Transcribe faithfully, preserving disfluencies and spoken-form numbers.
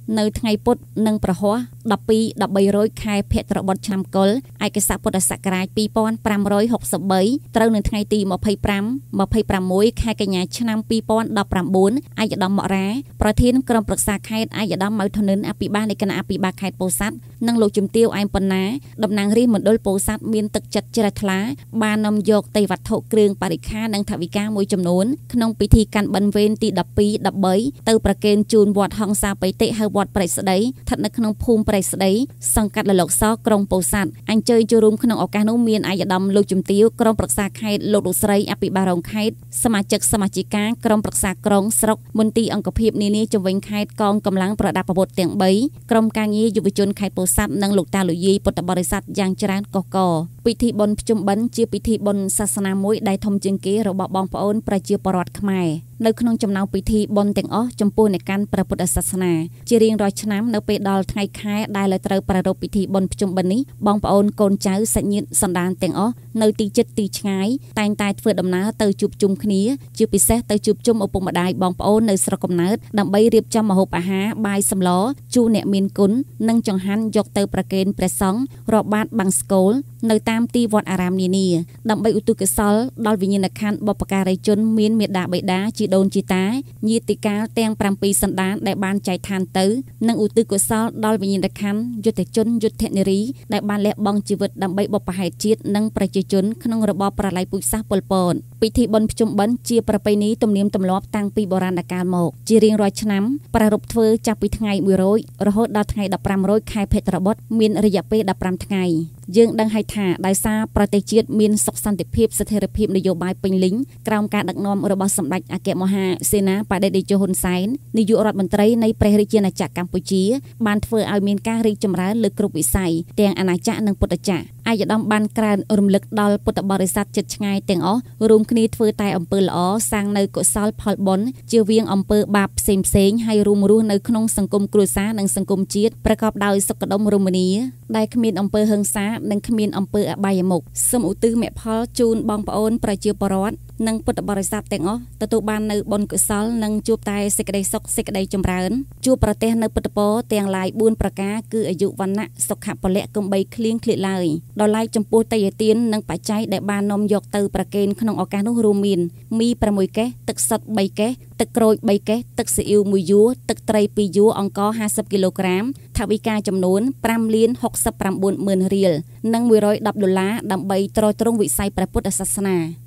នៅថ្ងៃពុធនិងប្រហ័សដប់ពីរ ដប់បីរយខែភទ្របទឆ្នាំកុរឯកស័កពុទ្ធសករាជពីរពាន់ប្រាំរយហកសិបបីត្រូវនៅថ្ងៃទីម្ភៃប្រាំ ម្ភៃប្រាំមួយខែកញ្ញាឆ្នាំពីរពាន់ដប់ប្រាំបួនឯកឧត្តម មករាប្រធានក្រុមប្រឹក្សាខេត្តឯកឧត្តម ម៉ៅ ធនិនអភិបាលនៃគណៈអភិបាលខេត្តពោធិ៍សាត់និងលោកជំទាវ អែម ប៉ុណ្ណាតំណាងរាជមណ្ឌលពោធិ៍សាត់មានទឹកចិត្តជ្រះថ្លាបាននាំយកទេយ្យវត្ថុគ្រឿងបរិក្ខារនិងថវិកាមួយចំនួនក្នុងពិធីកាន់បិណ្ឌវេនទីដប់ពីរ ដប់បីទៅប្រគេនជូនវត្តហង្សាបៃតិហៅវត្តព្រៃស្ដីស្ថិតនៅក្នុងភូមិព្រៃស្ដីសង្កាត់លលកសក្រុងពោធិ៍សាត់អញ្ជើញចូលរួមក្នុងឱកាសនោះមានឯកឧត្តមលោកជំទាវក្រុមប្រឹក្សាខេត្តលោកលោកស្រីអភិបាលរងខេត្តសមាជិកសមាជិកាក្រុមប្រឹក្សាក្រុងស្រុកមន្ទីរអង្គភាពនានាជំវិញខេត្តកងកម្លាំងប្រដាប់អាវុធទាំងបីក្រុមការងារយុវជនខេត្តពោធិ៍សាត់និងលោកតាលោកយាយពុទ្ធបរិស័ទយ៉ាងច្រើនកកកពិធីបុណ្យភ្ជុំបិណ្ឌជាពិធីបុណ្យសាសនាមួយដែលធំជាងគេរបស់បងប្អូនប្រជាពលរដ្ឋខ្មែរនៅក្នុងចំណោមពិធីបុណ្យទាំងអស់ចំពោះអ្នកកាន់ព្រះពុទ្ធសាសនាជារៀងរាល់ឆ្នាំនៅពេលដល់ថ្ងៃខែដែលត្រូវប្រារព្ធពិធីបុណ្យភ្ជុំបិណ្ឌនេះបងប្អូនកូនចៅសាច់ញាតិសន្តានទាំងអស់នៅទីជិតទីឆ្ងាយតែងតែធ្វើដំណើរទៅជួបជុំគ្នាជាពិសេសទៅជួបជុំឪពុកម្ដាយបងប្អូននៅស្រុកកំណើតដើម្បីរៀបចំម្ហូបអាហារបាយសម្លជូនអ្នកមានគុណនិងចង្ហាន់យកទៅប្រគេនព្រះសង្ឃរាប់បាតបាំងស្កូលនៅតាមទីវត្តអារាមនានាដើម្បីឧទ្ទិសកុសលដល់វិញ្ញាណក្ខន្ធបុព្វការីជនមានមេដាបិតាជីដូនជីតាញាតិកាលទាំងប្រាំពីរសន្តានដែលបានចែកឋានទៅនិងឧទ្ទិសកុសលដល់វិញ្ញាណក្ខន្ធយុទ្ធជនយុទ្ធនារីដែលបានលះបង់ជីវិតដើម្បីបុព្វហេតុជាតិនិងប្រជាជនក្នុងរបបប្រល័យពូជសាសន៍ប៉ុលពតពិធីបុណ្យភ្ជុំបិណ្ឌជាប្រពៃណីទំនៀមទម្លាប់តាំងពីបុរាណកាលមកជារៀងរាល់ឆ្នាំប្រារព្ធធ្វើចាប់ពីថ្ងៃមួយរោចរហូតដល់ថ្ងៃដប់ប្រាំរយខែភទ្របទមានរយៈពេលដប់ប្រាំថ្ងៃយើងដឹងហើយថាដោយសារប្រទេសជាតិមានសុខសន្តិភាពស្ថិរភាពនយោបាយពេញលេញក្រោមការដឹកនាំរបស់សម្ដេចអគ្គមហាសេនាបតីតេជោហ៊ុនសែននាយករដ្ឋមន្ត្រីនៃព្រះរាជាណាចក្រកម្ពុជាបានធ្វើឲ្យមានការរីកចម្រើនលើគ្រប់វិស័យទាំងអាណាចក្រនិងពុទ្ធចក្រឯកឧត្តមបានក្រើនរំលឹកដល់ពុទ្ធបរិស័ទជិតឆ្ងាយទាំងអស់រួមគ្នាធ្វើតែអំពើល្អសាងនៅកុសលផលបុណ្យជៀសវាងអំពើបាបផ្សេងផ្សេងហើយរួមរស់នៅក្នុងសង្គមគ្រួសារនិងសង្គមជាតិប្រកបដោយសុខដុមរមនាដែលគ្មានអំពើហិង្សានិងគ្មានអំពើអបាយមុខសូមឧទ្ទិសមេផលជូនបងប្អូនប្រជាពលរដ្ឋនិងពុទ្ធបរិស័ទទាំងអស់ទទួលបាននៅបុណ្យកុសលនិងជួបតែសេចក្តីសុខសេចក្តីចម្រើនជួបប្រទេសនៅពុទ្ធពរទាំងឡាយបួនប្រការគឺអាយុវណ្ណៈសុខៈពលៈកុំបីឃ្លៀងឃ្លាតឡើយដល់ឡែកចំពោះតេយ្យទាននិងបច្ច័យដែលបាននាំយកទៅប្រគេនក្នុងឱកាសនោះរួមមានមីប្រាំមួយកេសទឹកសុទ្ធបីកេសទឹកក្រូចបីកេសទឹកស៊ីអ៊ីវមួយយួរទឹកត្រីពីរយួរអង្ករហាសិបគីឡូក្រាមថវិកាចំនួនប្រាំលានហកសិបប្រាំបួនម៉ឺនរៀលនិងមួយរយដប់ដុល្លារដើម្បីទ្រទ្រង់វិស័យព្រះពុទ្ធសាសនា